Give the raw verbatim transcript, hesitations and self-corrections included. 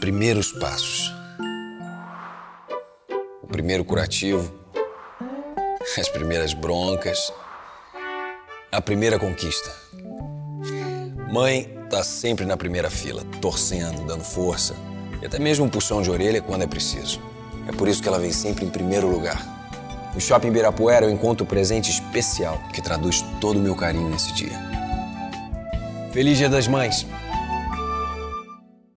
primeiros passos. O primeiro curativo, as primeiras broncas, a primeira conquista. Mãe tá sempre na primeira fila, torcendo, dando força e até mesmo um puxão de orelha quando é preciso. É por isso que ela vem sempre em primeiro lugar. No Shopping Ibirapuera eu encontro um presente especial que traduz todo o meu carinho nesse dia. Feliz Dia das Mães!